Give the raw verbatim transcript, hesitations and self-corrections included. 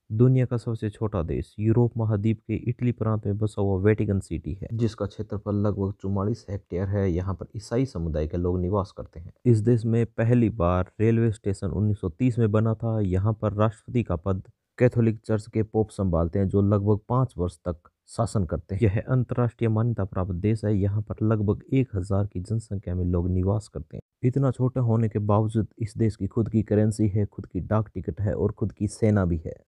दुनिया का सबसे छोटा देश यूरोप महाद्वीप के इटली प्रांत में बसा हुआ वेटिकन सिटी है, जिसका क्षेत्रफल लगभग चौवालीस हेक्टेयर है। यहाँ पर ईसाई समुदाय के लोग निवास करते हैं। इस देश में पहली बार रेलवे स्टेशन उन्नीस सौ तीस में बना था। यहाँ पर राष्ट्रपति का पद कैथोलिक चर्च के पोप संभालते हैं, जो लगभग पाँच वर्ष तक शासन करते हैं। यह अंतर्राष्ट्रीय मान्यता प्राप्त देश है। यहाँ पर लगभग एक हजार की जनसंख्या में लोग निवास करते हैं। इतना छोटा होने के बावजूद इस देश की खुद की करेंसी है, खुद की डाक टिकट है और खुद की सेना भी है।